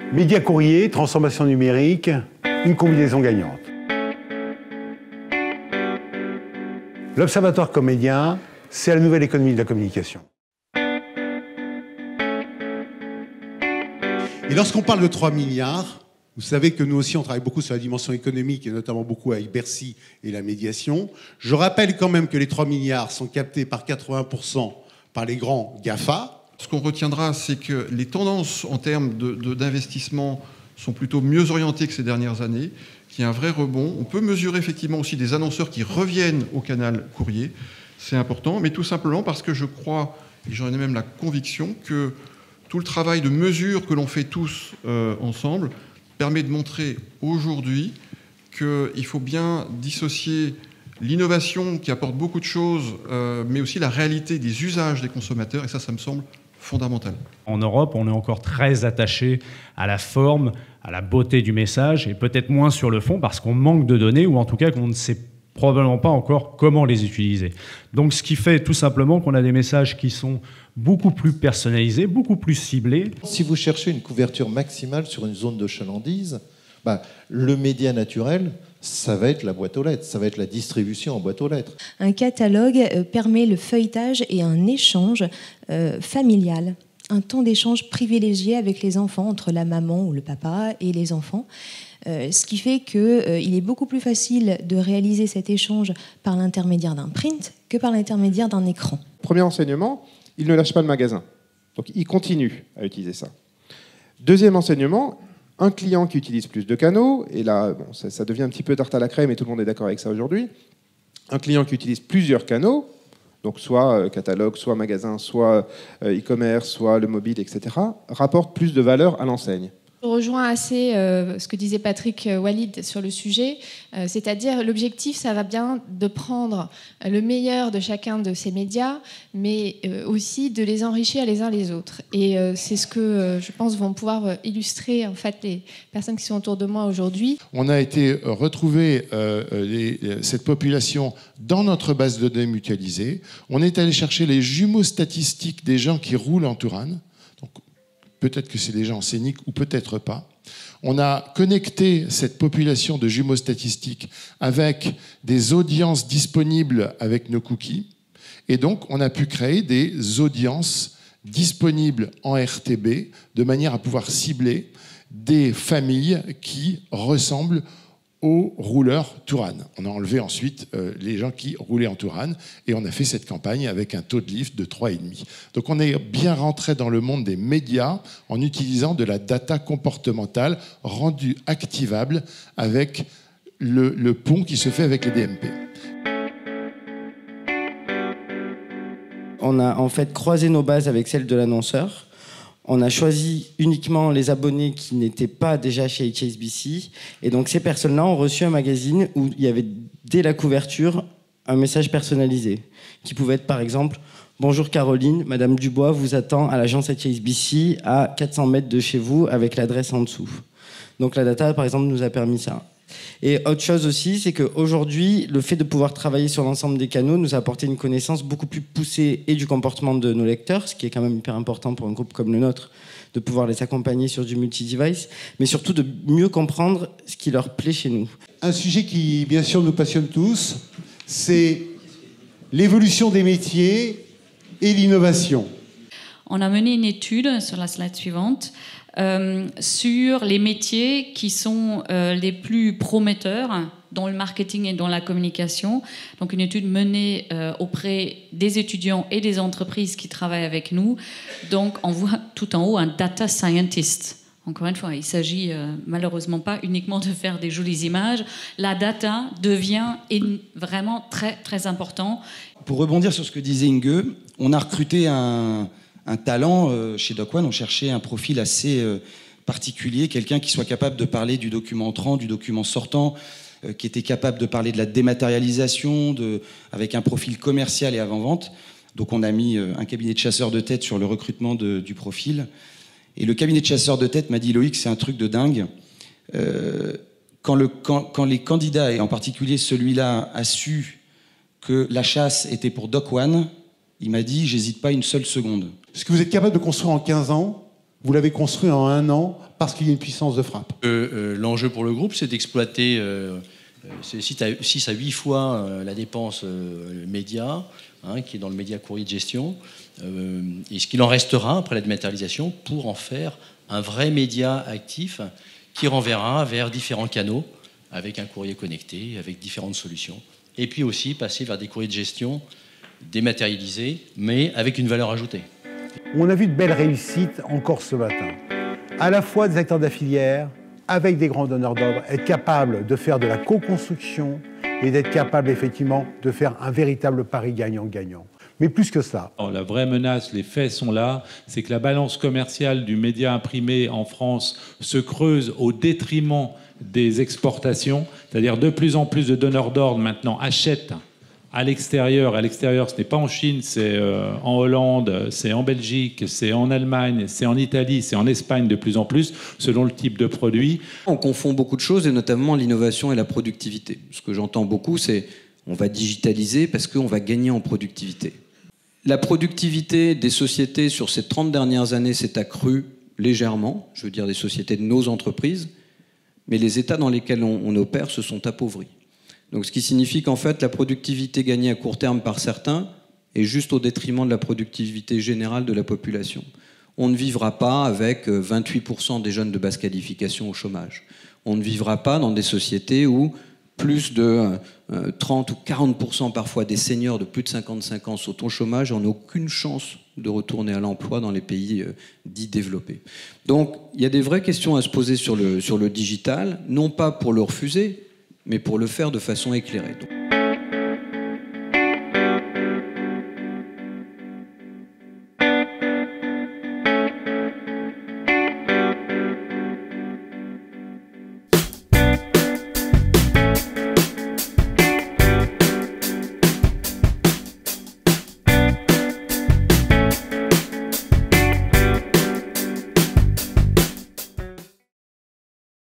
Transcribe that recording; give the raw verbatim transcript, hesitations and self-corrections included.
Média courrier, transformation numérique, une combinaison gagnante. L'Observatoire Comédien, c'est la nouvelle économie de la communication. Et lorsqu'on parle de trois milliards, vous savez que nous aussi on travaille beaucoup sur la dimension économique et notamment beaucoup avec Bercy et la médiation. Je rappelle quand même que les trois milliards sont captés par quatre-vingts pour cent par les grands GAFA. Ce qu'on retiendra, c'est que les tendances en termes de, de, d'investissement sont plutôt mieux orientées que ces dernières années, qu'il y a un vrai rebond. On peut mesurer effectivement aussi des annonceurs qui reviennent au canal courrier. C'est important, mais tout simplement parce que je crois, et j'en ai même la conviction, que tout le travail de mesure que l'on fait tous euh, ensemble permet de montrer aujourd'hui qu'il faut bien dissocier l'innovation qui apporte beaucoup de choses, euh, mais aussi la réalité des usages des consommateurs, et ça, ça me semble fondamental. En Europe, on est encore très attaché à la forme, à la beauté du message, et peut-être moins sur le fond, parce qu'on manque de données, ou en tout cas qu'on ne sait probablement pas encore comment les utiliser. Donc ce qui fait tout simplement qu'on a des messages qui sont beaucoup plus personnalisés, beaucoup plus ciblés. Si vous cherchez une couverture maximale sur une zone de chalandise, bah, le média naturel, ça va être la boîte aux lettres, ça va être la distribution en boîte aux lettres. Un catalogue euh, permet le feuilletage et un échange euh, familial, un temps d'échange privilégié avec les enfants, entre la maman ou le papa et les enfants. Euh, ce qui fait qu'il euh, est beaucoup plus facile de réaliser cet échange par l'intermédiaire d'un print que par l'intermédiaire d'un écran. Premier enseignement, il ne lâche pas le magasin. Donc il continue à utiliser ça. Deuxième enseignement, un client qui utilise plus de canaux, et là bon, ça, ça devient un petit peu tarte à la crème et tout le monde est d'accord avec ça aujourd'hui, un client qui utilise plusieurs canaux, donc soit euh, catalogue, soit magasin, soit euh, e-commerce, soit le mobile, et cetera, rapporte plus de valeur à l'enseigne. Je rejoins assez euh, ce que disait Patrick Walid sur le sujet, euh, c'est-à-dire l'objectif, ça va bien de prendre le meilleur de chacun de ces médias, mais euh, aussi de les enrichir les uns les autres. Et euh, c'est ce que euh, je pense vont pouvoir illustrer en fait les personnes qui sont autour de moi aujourd'hui. On a été retrouver euh, les, cette population dans notre base de données mutualisée. On est allé chercher les jumeaux statistiques des gens qui roulent en Tourane. Donc, peut-être que c'est des gens scéniques ou peut-être pas. On a connecté cette population de jumeaux statistiques avec des audiences disponibles avec nos cookies. Et donc, on a pu créer des audiences disponibles en R T B de manière à pouvoir cibler des familles qui ressemblent aux rouleurs Tourane. On a enlevé ensuite euh, les gens qui roulaient en Tourane et on a fait cette campagne avec un taux de lift de trois virgule cinq. Donc on est bien rentré dans le monde des médias en utilisant de la data comportementale rendue activable avec le, le pont qui se fait avec les D M P. On a en fait croisé nos bases avec celles de l'annonceur. On a choisi uniquement les abonnés qui n'étaient pas déjà chez H S B C. Et donc, ces personnes-là ont reçu un magazine où il y avait, dès la couverture, un message personnalisé, qui pouvait être, par exemple, « Bonjour Caroline, Madame Dubois vous attend à l'agence H S B C à quatre cents mètres de chez vous avec l'adresse en dessous. » Donc, la data, par exemple, nous a permis ça. Et autre chose aussi, c'est qu'aujourd'hui, le fait de pouvoir travailler sur l'ensemble des canaux nous a apporté une connaissance beaucoup plus poussée et du comportement de nos lecteurs, ce qui est quand même hyper important pour un groupe comme le nôtre, de pouvoir les accompagner sur du multi-device, mais surtout de mieux comprendre ce qui leur plaît chez nous. Un sujet qui, bien sûr, nous passionne tous, c'est l'évolution des métiers et l'innovation. On a mené une étude, sur la slide suivante, Euh, sur les métiers qui sont euh, les plus prometteurs dans le marketing et dans la communication. Donc une étude menée euh, auprès des étudiants et des entreprises qui travaillent avec nous. Donc on voit tout en haut un data scientist. Encore une fois, il ne s'agit euh, malheureusement pas uniquement de faire des jolies images. La data devient vraiment très très important. Pour rebondir sur ce que disait Inge, on a recruté un... un talent euh, chez Doc One. On cherchait un profil assez euh, particulier, quelqu'un qui soit capable de parler du document entrant, du document sortant, euh, qui était capable de parler de la dématérialisation, de, avec un profil commercial et avant-vente. Donc on a mis euh, un cabinet de chasseurs de tête sur le recrutement de, du profil. Et le cabinet de chasseurs de tête m'a dit « Loïc, c'est un truc de dingue. Euh, quand, le, quand, quand les candidats, et en particulier celui-là, a su que la chasse était pour Doc One, il m'a dit « J'hésite pas une seule seconde. » Ce que vous êtes capable de construire en quinze ans, Vous l'avez construit en un an parce qu'il y a une puissance de frappe. Euh, euh, L'enjeu pour le groupe, c'est d'exploiter euh, six à huit fois euh, la dépense euh, média, hein, qui est dans le média courrier de gestion, euh, et ce qu'il en restera après la dématérialisation pour en faire un vrai média actif qui renverra vers différents canaux, avec un courrier connecté, avec différentes solutions. Et puis aussi passer vers des courriers de gestion dématérialisés, mais avec une valeur ajoutée. On a vu de belles réussites encore ce matin. À la fois des acteurs de la filière, avec des grands donneurs d'ordre, être capable de faire de la co-construction et d'être capable effectivement de faire un véritable pari gagnant-gagnant. Mais plus que ça. La vraie menace, les faits sont là, c'est que la balance commerciale du média imprimé en France se creuse au détriment des exportations, c'est-à-dire de plus en plus de donneurs d'ordre maintenant achètent à l'extérieur. À l'extérieur, ce n'est pas en Chine, c'est euh, en Hollande, c'est en Belgique, c'est en Allemagne, c'est en Italie, c'est en Espagne de plus en plus, selon le type de produit. On confond beaucoup de choses, et notamment l'innovation et la productivité. Ce que j'entends beaucoup, c'est on va digitaliser parce qu'on va gagner en productivité. La productivité des sociétés sur ces trente dernières années s'est accrue légèrement, je veux dire des sociétés de nos entreprises, mais les États dans lesquels on, on opère se sont appauvris. Donc, ce qui signifie qu'en fait, la productivité gagnée à court terme par certains est juste au détriment de la productivité générale de la population. On ne vivra pas avec vingt-huit pour cent des jeunes de basse qualification au chômage. On ne vivra pas dans des sociétés où plus de trente ou quarante pour cent parfois des seniors de plus de cinquante-cinq ans sont au chômage et n'ont aucune chance de retourner à l'emploi dans les pays dits développés. Donc, il y a des vraies questions à se poser sur le, sur le digital, non pas pour le refuser, mais pour le faire de façon éclairée.